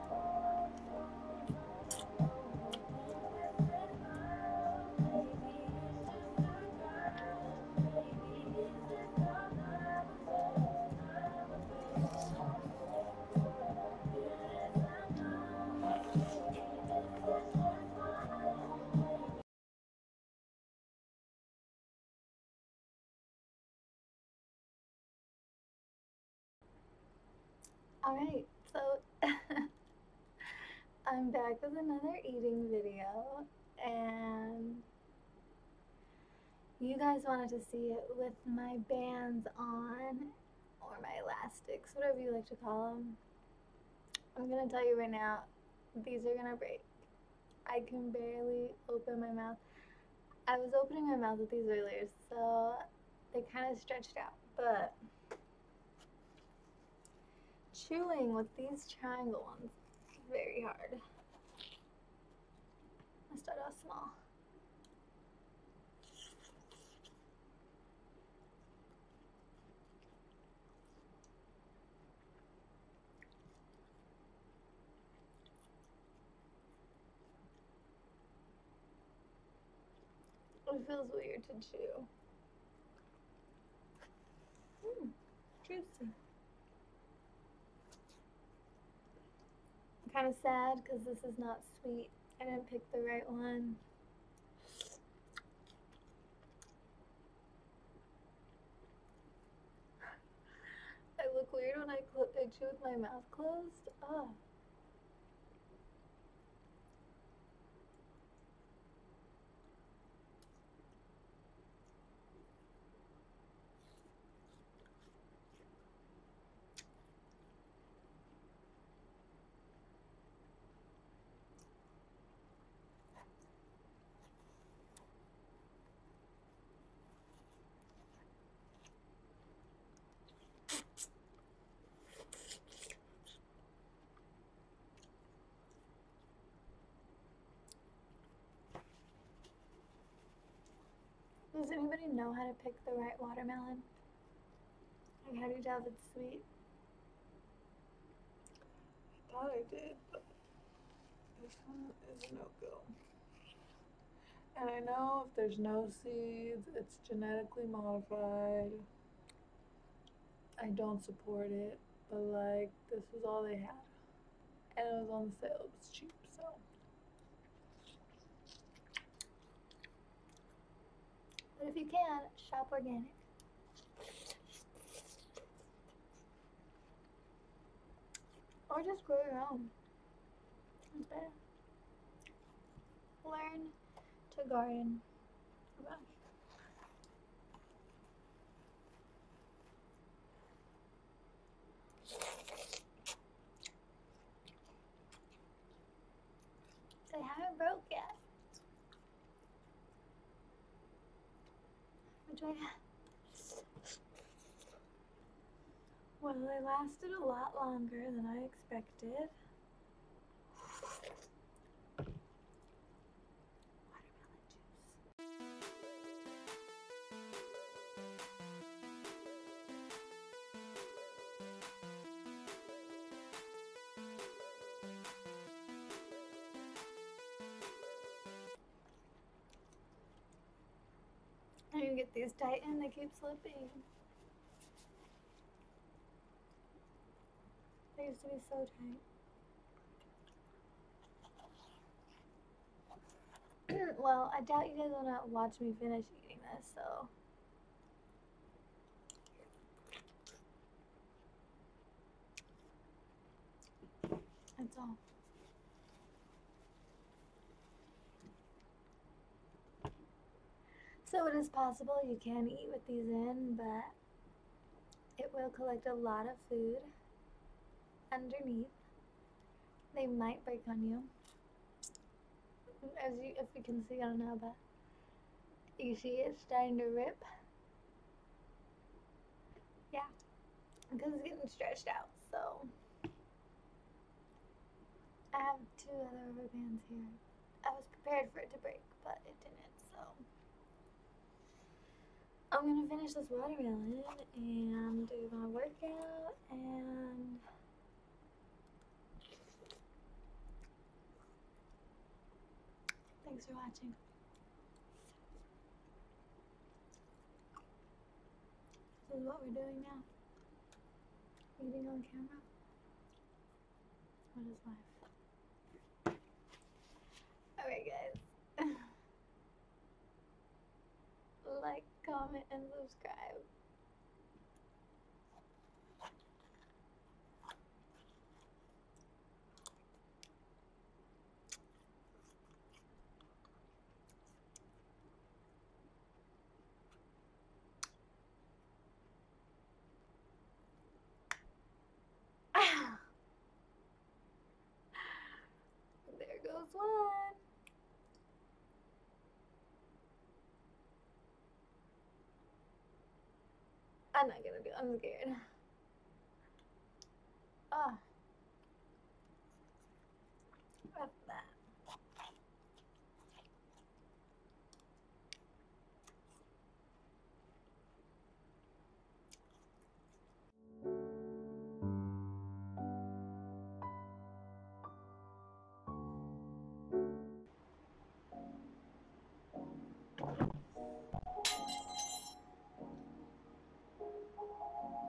Alright, so I'm back with another eating video, and you guys wanted to see it with my bands on, or my elastics, whatever you like to call them. I'm gonna tell you right now, these are gonna break. I can barely open my mouth. I was opening my mouth with these earlier, so they kind of stretched out, but chewing with these triangle ones is very hard. I start out small. It feels weird to chew. Juicy. I'm kind of sad because this is not sweet. I didn't pick the right one. I look weird when I chew with my mouth closed. Oh. Does anybody know how to pick the right watermelon? Like, how do you tell if it's sweet? I thought I did, but this one is a no-go. And I know if there's no seeds, it's genetically modified. I don't support it, but like, this was all they had. And it was on sale, it was cheap, so. But if you can, shop organic. Or just grow your own. It's better. Learn to garden. Oh gosh. They haven't broke yet. Which I well, they lasted a lot longer than I expected. Watermelon juice. I need to get these tightened, they keep slipping. They used to be so tight. Well, I doubt you guys will not watch me finish eating this, so. That's all. So it is possible you can eat with these in, but it will collect a lot of food underneath. They might break on you. If you can see, I don't know, but you see it's starting to rip. Yeah, because it's getting stretched out, so. I have 2 other rubber bands here. I was prepared for it to break, but it didn't, so. I'm gonna finish this watermelon and do my workout and Thanks for watching. This is what we're doing now. Eating on camera. What is life? Alright, guys. Like, comment, and subscribe. There goes one. I'm not gonna do it. I'm scared.